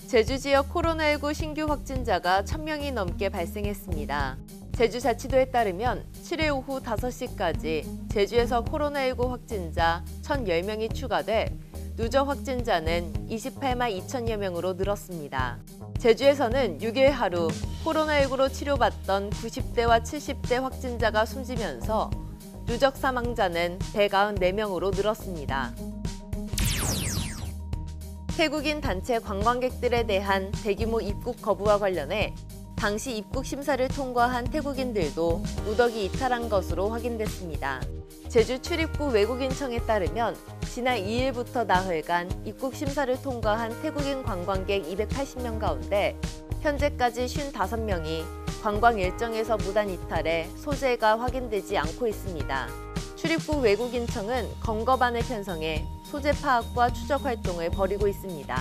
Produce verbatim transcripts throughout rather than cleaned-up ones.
제주 지역 코로나십구 신규 확진자가 천 명이 넘게 발생했습니다. 제주자치도에 따르면 칠일 오후 다섯 시까지 제주에서 코로나십구 확진자 천십 명이 추가돼 누적 확진자는 이십팔만 이천여 명으로 늘었습니다. 제주에서는 육 일 하루 코로나십구로 치료받던 구십 대와 칠십 대 확진자가 숨지면서 누적 사망자는 백구십사 명으로 늘었습니다. 태국인 단체 관광객들에 대한 대규모 입국 거부와 관련해 당시 입국 심사를 통과한 태국인들도 누덕이 이탈한 것으로 확인됐습니다. 제주 출입구 외국인청에 따르면 지난 이 일부터 나흘간 입국 심사를 통과한 태국인 관광객 이백팔십 명 가운데 현재까지 오십오 명이 관광 일정에서 무단 이탈해 소재가 확인되지 않고 있습니다. 출입구 외국인청은 검거반을 편성해 소재 파악과 추적 활동을 벌이고 있습니다.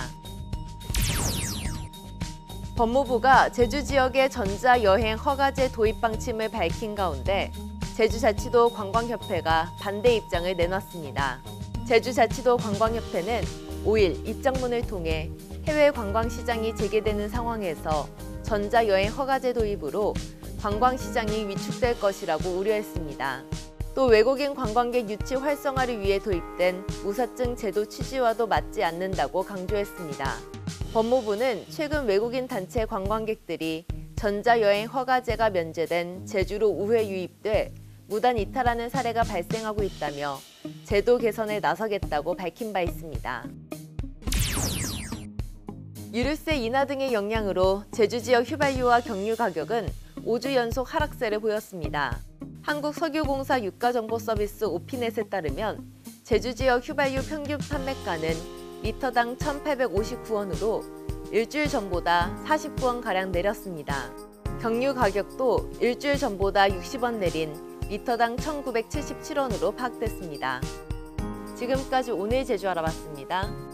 법무부가 제주 지역의 전자여행 허가제 도입 방침을 밝힌 가운데 제주자치도 관광협회가 반대 입장을 내놨습니다. 제주자치도 관광협회는 오 일 입장문을 통해 해외 관광시장이 재개되는 상황에서 전자여행 허가제 도입으로 관광시장이 위축될 것이라고 우려했습니다. 또 외국인 관광객 유치 활성화를 위해 도입된 무사증 제도 취지와도 맞지 않는다고 강조했습니다. 법무부는 최근 외국인 단체 관광객들이 전자여행 허가제가 면제된 제주로 우회 유입돼 무단 이탈하는 사례가 발생하고 있다며 제도 개선에 나서겠다고 밝힌 바 있습니다. 유류세 인하 등의 영향으로 제주 지역 휘발유와 경유 가격은 오 주 연속 하락세를 보였습니다. 한국석유공사 유가정보서비스 오피넷에 따르면 제주 지역 휘발유 평균 판매가는 리터당 천팔백오십구 원으로 일주일 전보다 사십구 원가량 내렸습니다. 경유 가격도 일주일 전보다 육십 원 내린 리터당 천구백칠십칠 원으로 파악됐습니다. 지금까지 오늘 제주 알아봤습니다.